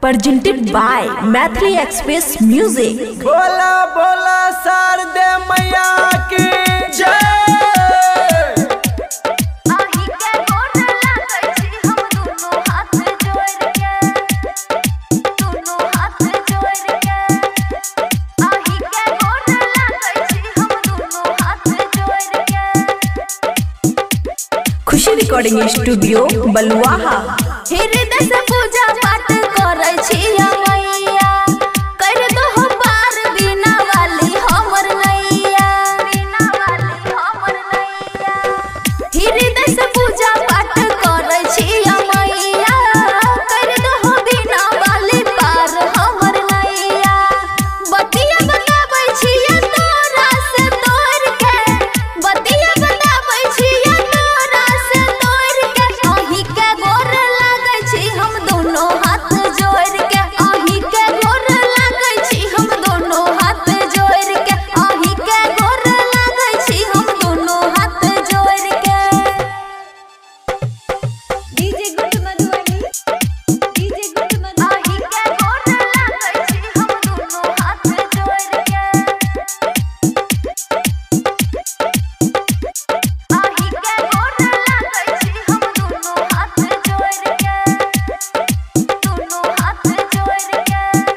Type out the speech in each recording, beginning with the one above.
presented by Mathli Express Music। बोला बोला शारदे मैया की जय। Khushi recording studio Baluaha. हृदय से पूजा पाठ करै छियै मैया, कर दो पार बिना वाली हमर नैया, बिना वाली हमर नैया। हृदय से पूजा पाठ करै छियै मैया, कर दो बिना वाली पार हमर नैया। बतिया बताबै छियै तोरा से तोर के, बतिया बताबै छियै तोरा से तोर के। अही के गोर लागै छी हम दोनों हाथ जोड़ के, अही के गोर लागै छी हम दोनों हाथ जोड़ के, अही के गोर लागै छी हम दोनों हाथ जोड़ के। DJ good Madhubani, DJ good Madhubani. अही के गोर लागै छी हम दोनों हाथ जोड़ के, अही के गोर लागै छी हम दोनों हाथ जोड़ के, दोनों हाथ जोड़ के।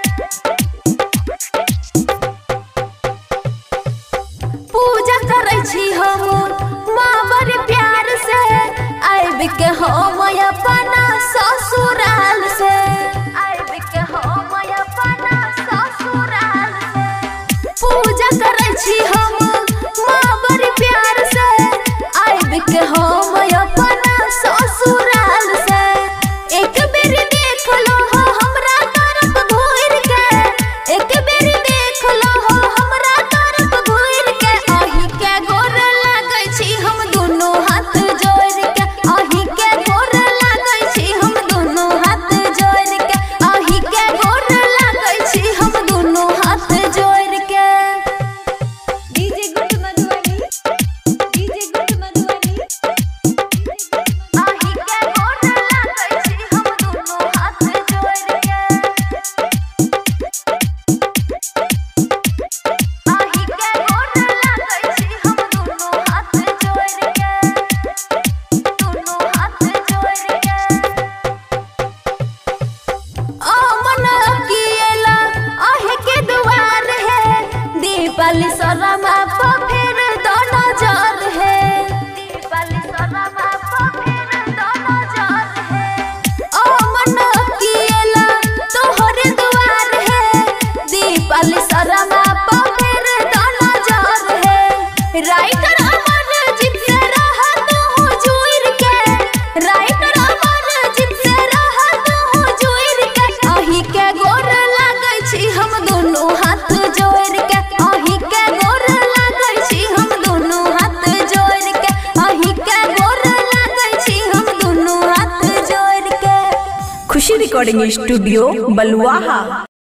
पूजा करै छी हम माँ बड़ प्यार से, आइब के हम अपना ससुराल से, आइब के हम अपना ससुराल से। पूजा करै छी हम माँ बड़ प्यार से, आइब के हम अपना ससुराल से। एक बेर देख लो हो हमरा तरफ घूर के, एक बेर देख लो हो हमरा तरफ घूर के। अही के गोर लागै छी हम दोनों हाथ जोड़ के, अही के गोर लागै छी हम दोनों हाथ जोड़ के, अही के गोर लागै छी हम दोनों हाथ जोड़ के। DJ good Madhubani, DJ good Madhubani. अही के गोर लागै छी हम दोनों हाथ जोड़ के, अही के गोर लागै छी हम दोनों हाथ जोड़ के, दोनों हाथ जोड़ के। अमन अकेला अहे के दुआर है, दीपाली शर्मा पर फिर दो नजर है, दीपाली शर्मा पर फिर दो नजर है। अमन अकेला तोहरे दुआर है, दीपाली शर्मा पर फिर दो नजर है। राइटर अमरजीत से रहा तू जुड़ के, राइटर अमरजीत से रहा तू जुड़ के। अही के गोर लागै छी हम दोनों हाथ जोड़ के, अही के गोर लागै छी हम दोनों हाथ जोड़ के, अही के गोर लागै छी हम दोनों हाथ जोड़ के। खुशी रिकॉर्डिंग स्टूडियो बलुआहा।